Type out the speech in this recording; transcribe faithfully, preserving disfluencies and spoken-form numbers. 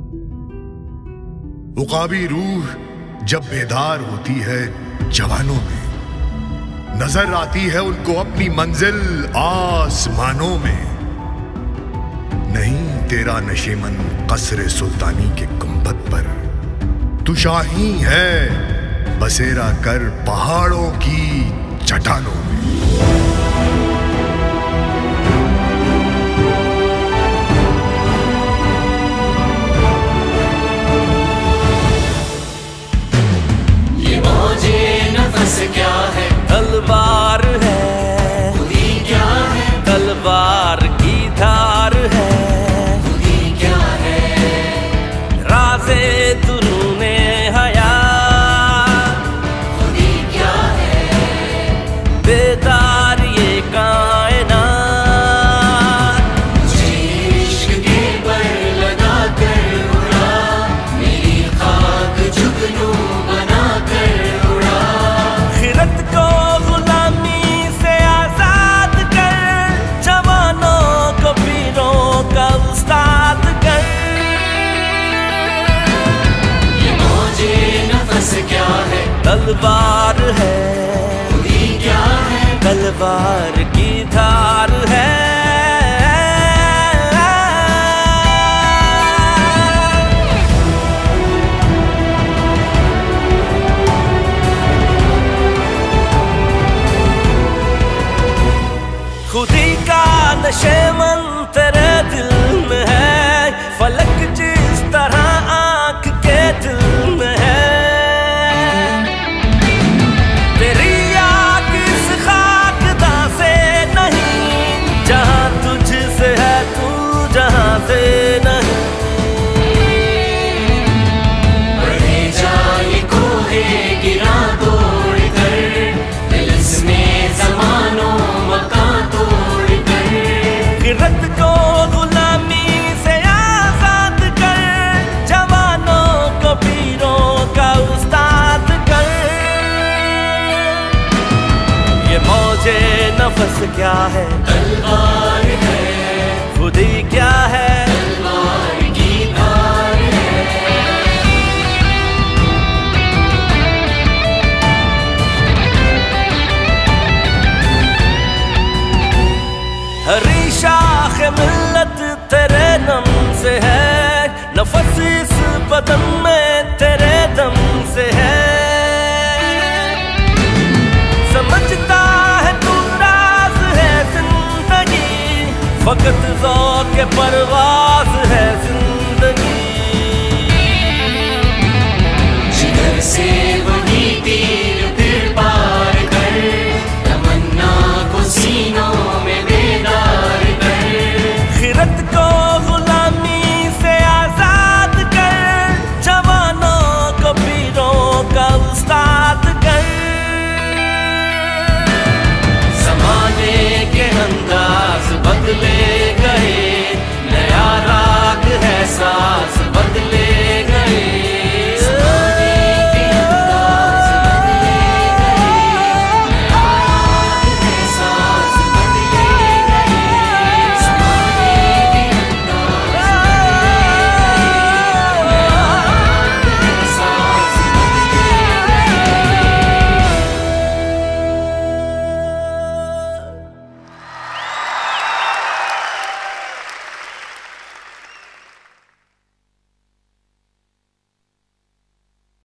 उकाबी रूह जब बेदार होती है जवानों में, नजर आती है उनको अपनी मंजिल आसमानों में। नहीं तेरा नशेमन कसरे सुल्तानी के गुंबद पर, तू शाही है बसेरा कर पहाड़ों की चट्टानों में। क्या है तलवार है, खुदी क्या है तलवार की धार है, खुदी क्या है राज़े दुरूने हया, खुदी क्या है बेदार ये कायनात। मुझे इश्क के पर लगा कर उड़ा, मेरी खाक जुगनू बना कर को गुलामी से आजाद कर, जवानों को पीरों का उस्ताद कर। ये मौजे नफस क्या है तलवार है, खुदी क्या है तलवार की धार है। खुदी का नशेमन तेरे दिल में है, फलक जिस तरह आंख के दिल में है। तेरी याद इस खाकदा से नहीं, जहां तुझसे है तू जहां से नहीं। बढ़े जाए कोहे गिरा तोड़ कर, दिल में ज़मानों रत को गुलामी से आजाद कर, जवानों को पीरों का उस्ताद कर। ये मौजे नफस क्या है तलवार है, खुदी क्या है तलवार की धार है। हरी शाख मिल्लत तेरे नम से है, नफस इस बदन में तेरे दम से है। समझता है तू राज है जिंदगी, फकत ज़ौक़ परवाह